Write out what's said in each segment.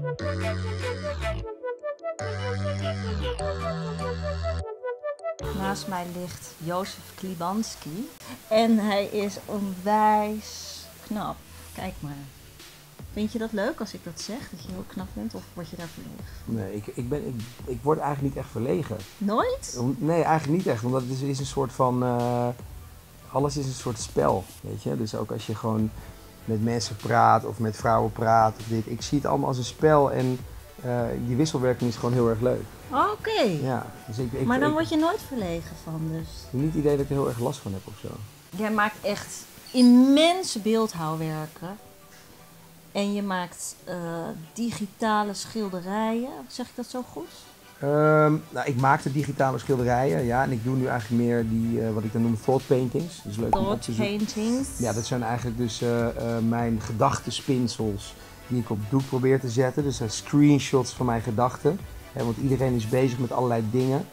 Naast mij ligt Jozef Klibanski en hij is onwijs knap. Kijk maar. Vind je dat leuk als ik dat zeg, dat je heel knap bent, of word je daar verlegen? Nee, ik word eigenlijk niet echt verlegen. Nooit? Nee, eigenlijk niet echt, omdat het is een soort van... alles is een soort spel, weet je. Dus ook als je gewoon met mensen praat of met vrouwen praat of dit. Ik zie het allemaal als een spel en die wisselwerking is gewoon heel erg leuk. Oké. Ja, dus Maar dan word je nooit verlegen van dus. Ik heb niet het idee dat ik er heel erg last van heb of zo. Jij maakt echt immense beeldhouwwerken. En je maakt digitale schilderijen. Zeg ik dat zo goed? Nou, ik maakte digitale schilderijen, ja. En ik doe nu eigenlijk meer die, wat ik dan noem thought paintings. Dus leuk om op te Thought zien. paintings. Ja, dat zijn eigenlijk dus mijn gedachtenspinsels die ik op doek probeer te zetten. Dus dat zijn screenshots van mijn gedachten. Want iedereen is bezig met allerlei dingen.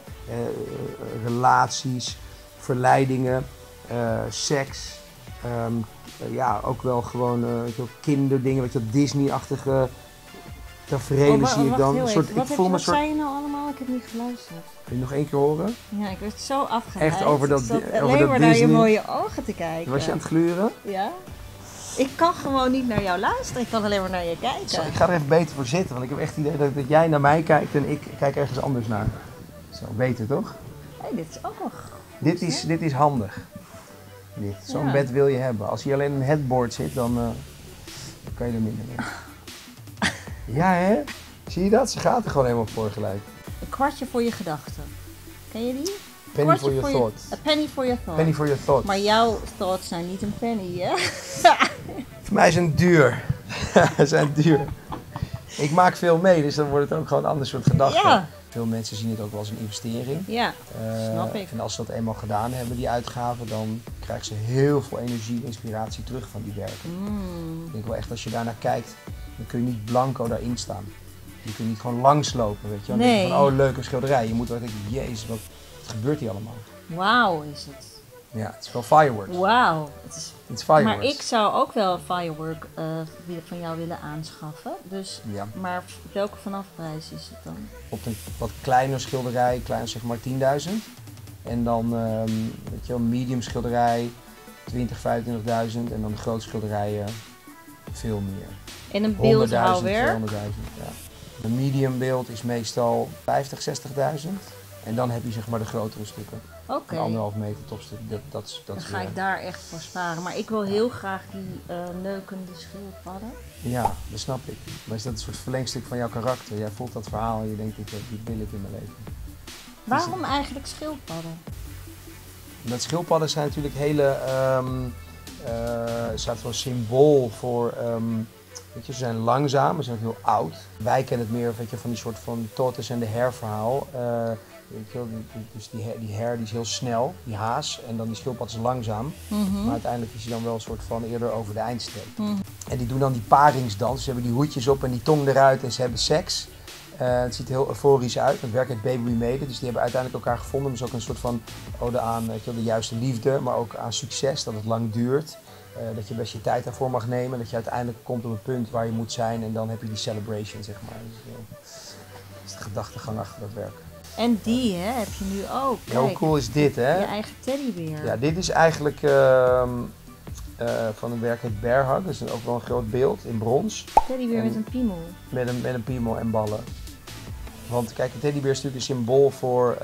Relaties, verleidingen, seks. Ja, ook wel gewoon kinderdingen, weet je wel, Disney-achtige tafereelen zie ik dan. Wat zei je nou allemaal? Ik heb niet geluisterd. Wil je nog één keer horen? Ja, ik werd zo afgeleid. Echt over dat alleen maar naar je mooie ogen te kijken. Was je aan het gluren? Ja. Ik kan gewoon niet naar jou luisteren, ik kan alleen maar naar je kijken. Zo, ik ga er even beter voor zitten, want ik heb echt het idee dat jij naar mij kijkt en ik kijk ergens anders naar. Zo, beter toch? Hey, dit is ook nog goed. Dit is handig. Zo'n bed wil je hebben. Als hier alleen een headboard zit, dan kan je er minder mee. Ja, hè? Zie je dat? Ze gaat er gewoon helemaal voor gelijk. Een kwartje voor je gedachten. Ken je die? Penny for your thoughts. A penny for your thoughts. Penny for your thoughts. Maar jouw thoughts zijn niet een penny, hè? Voor mij zijn het duur. Ze zijn duur. Ik maak veel mee, dus dan wordt het ook gewoon een ander soort gedachte. Ja. Veel mensen zien het ook wel als een investering. Ja, snap ik. En als ze dat eenmaal gedaan hebben, die uitgaven, dan krijgen ze heel veel energie en inspiratie terug van die werken. Ik denk wel echt, als je daarnaar kijkt, dan kun je niet blanco daarin staan. Je kunt niet gewoon langslopen, weet je wel. Dan denk je van, oh, leuke schilderij. Je moet wel denken, jezus, wat gebeurt hier allemaal? Wauw is het. Ja, het is wel fireworks. Wauw. Het is fireworks. Maar ik zou ook wel een firework van jou willen aanschaffen. Dus, Ja. Maar welke vanaf prijs is het dan? Op een wat kleiner schilderij, klein zeg maar 10.000. En dan, weet je wel, medium schilderij 20.000, 25.000. En dan de grote schilderijen veel meer. En een beeldhouwwerk? 200.000, ja. Een medium beeld is meestal 50.000, 60.000. En dan heb je zeg maar de grotere stukken. Oké. 1,5 meter topstuk. Dat Dan ga ik daar echt voor sparen. Maar ik wil heel graag die neukende schildpadden. Ja, dat snap ik. Maar is dat een soort verlengstuk van jouw karakter? Jij voelt dat verhaal en je denkt, dit wil ik in mijn leven. Waarom eigenlijk schildpadden? Dat schildpadden zijn natuurlijk hele, staat voor een symbool voor, weet je, ze zijn langzaam, ze zijn ook heel oud. Wij kennen het meer, weet je, van die soort van tortoise en de hare verhaal. Weet je wel, dus die hare die is heel snel, die haas, en dan die schildpad is langzaam. Maar uiteindelijk is hij dan wel een soort van eerder over de eindstreep. En die doen dan die paringsdans, ze hebben die hoedjes op en die tong eruit en ze hebben seks. Het ziet er heel euforisch uit, het werk heet Baby We Made It, dus die hebben uiteindelijk elkaar gevonden. Dus ook een soort van ode aan, weet je wel, de juiste liefde, maar ook aan succes, dat het lang duurt. Dat je best je tijd daarvoor mag nemen, dat je uiteindelijk komt op een punt waar je moet zijn en dan heb je die celebration, zeg maar. Dus, dat is de gedachtegang achter dat werk. En die heb je nu ook. Ja, hoe cool is dit, hè? Je eigen teddybeer. Ja, dit is eigenlijk van een werk heet Bear Hug, dat is ook wel een groot beeld in brons. Teddybeer met een piemel. Met een piemel en ballen. Want kijk, een teddybeer is natuurlijk een symbool voor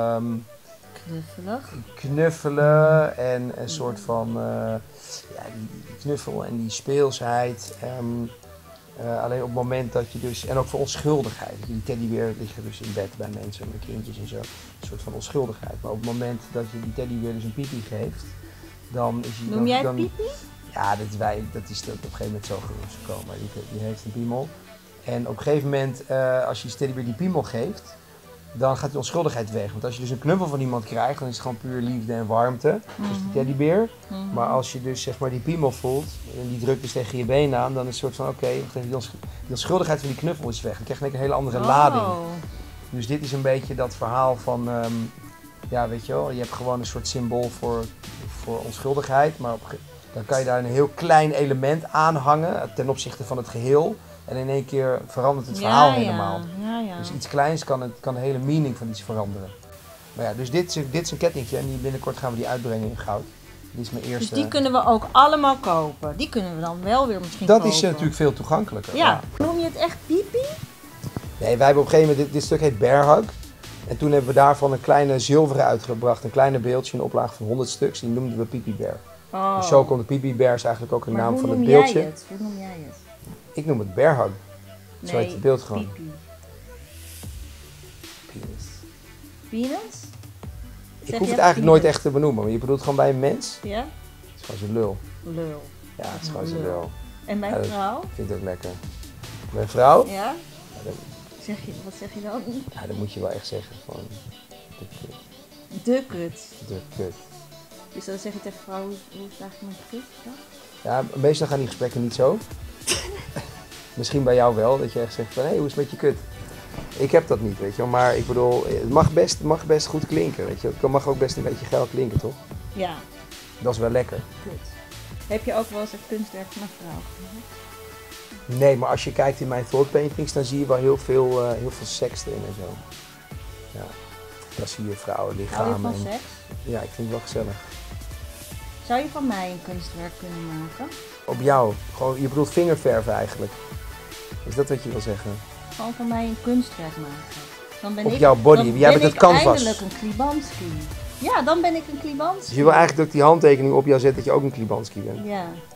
knuffelen en een soort van die knuffel en die speelsheid. Alleen op het moment dat je dus, en ook voor onschuldigheid, die teddybeer liggen dus in bed bij mensen met kindjes en zo, een soort van onschuldigheid. Maar op het moment dat je die teddybeer dus een pipi geeft, dan is hij... Noem jij het pipi? Ja, dat is op een gegeven moment zo gekomen. Die heeft een piemel. En op een gegeven moment, als je die teddybeer die piemel geeft, dan gaat die onschuldigheid weg. Want als je dus een knuffel van iemand krijgt, dan is het gewoon puur liefde en warmte. Dus die teddybeer. Maar als je dus zeg maar die piemel voelt, en die drukt dus tegen je benen aan, dan is het soort van oké, die onschuldigheid van die knuffel is weg. Dan krijg je een hele andere lading. Dus dit is een beetje dat verhaal van, ja weet je wel, je hebt gewoon een soort symbool voor onschuldigheid. Maar dan kan je daar een heel klein element aan hangen ten opzichte van het geheel. En in één keer verandert het verhaal helemaal. Ja. Dus iets kleins kan de hele meaning van iets veranderen. Maar ja, dus dit is een kettingje en binnenkort gaan we die uitbrengen in goud. Die is mijn eerste. Dus die kunnen we ook allemaal kopen. Die kunnen we dan wel weer misschien kopen. Dat is natuurlijk veel toegankelijker. Ja. Noem je het echt pipi? Nee, wij hebben op een gegeven moment, dit stuk heet Bear Hug. En toen hebben we daarvan een kleine zilveren uitgebracht, een kleine beeldje, een oplage van 100 stuks. Die noemden we Pipi Bear. Oh. Dus zo komt de Pipi Bear, is eigenlijk ook een naam van het Hoe beeldje. noem jij het? Ik noem het Bear Hug. Zo heet het beeld gewoon. Pipi. Penis. Penis? Ik hoef het eigenlijk nooit echt te benoemen, maar je bedoelt gewoon bij een mens. Ja? Het is gewoon zijn lul. Lul. Ja, het is gewoon zijn lul. En bij vrouw? Ik vind het ook lekker. Mijn vrouw? Ja? Wat zeg je dan? Ja, dat moet je wel echt zeggen. Gewoon de kut. De kut. De kut. Dus dan zeg je tegen vrouw, hoe is het eigenlijk met kut? Ja, meestal gaan die gesprekken niet zo. Misschien bij jou wel, dat je echt zegt van, hé, hoe is het met je kut? Ik heb dat niet, weet je wel. Maar ik bedoel, het mag best goed klinken, weet je wel. Het mag ook best een beetje geil klinken, toch? Ja. Dat is wel lekker. Kut. Heb je ook wel eens een kunstwerk van een vrouw gemaakt? Nee, maar als je kijkt in mijn thought paintings, dan zie je wel heel veel seks erin en zo. Ja, dan zie je vrouwenlichamen. Hou je van seks? Ja, ik vind het wel gezellig. Zou je van mij een kunstwerk kunnen maken? Op jou? Gewoon, je bedoelt vingerverven eigenlijk. Is dat wat je wil zeggen? Gewoon van mij een kunstwerk maken. Dan ben op jouw body? Jij bent het canvas. Eindelijk een Klibanski. Ja, dan ben ik een Klibanski. Dus je wil eigenlijk dat ik die handtekening op jou zet dat je ook een Klibanski bent? Ja.